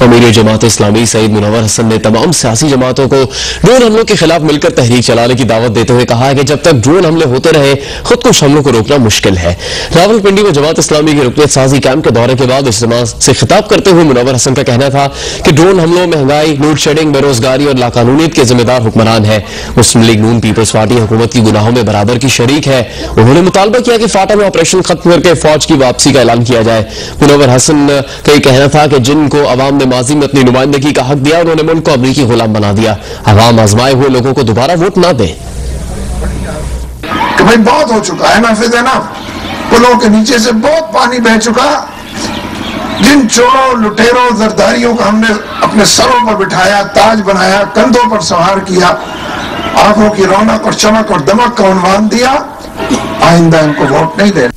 अमीर जमात इस्लामी सईद मुनव्वर हसन ने तमाम सियासी जमातों को ड्रोन हमलों के खिलाफ मिलकर तहरीक चलाने की दावत देते हुए कहा है कि जब तक ड्रोन हमले होते रहे खुदकुश हमलों को रोकना मुश्किल है। रावलपिंडी में जमात इस्लामी की रुकनियत साजी कैंप के दौरे के बाद इज्तिमा से खिताब करते हुए मुनव्वर हसन का कहना था कि ड्रोन हमलों, महंगाई, लोड शेडिंग, बेरोजगारी और लाकानूनियत के जिम्मेदार हुक्मरान है। मुस्लिम लीग नून पीपल्स पार्टी हुकूमत की गुनाहों में बराबर की शरीक है। उन्होंने मुतालबा किया कि फाटा में ऑपरेशन खत्म करके फौज की वापसी का ऐलान किया जाए। मुनव्वर हसन का यह कहना था कि जिनको अवाम ने माजी में अपनी नुमाइंदगी का हक दिया, उन्होंने मुल्क को अमरीकी गुलाम बना दिया। अवाम आजमाए हुए लोगों को दोबारा वोट ना दे। कि भाई बहुत हो चुका है ना, फिर ना पुलों के नीचे से बहुत पानी बह चुका। जिन चोरों, लुटेरों, जरदारियों को हमने अपने सरों पर बिठाया, ताज बनाया, कंधों पर सवार किया, आंखों की रौनक और चमक और दमक का उन्वान दिया, आइंदा इनको वोट नहीं देना।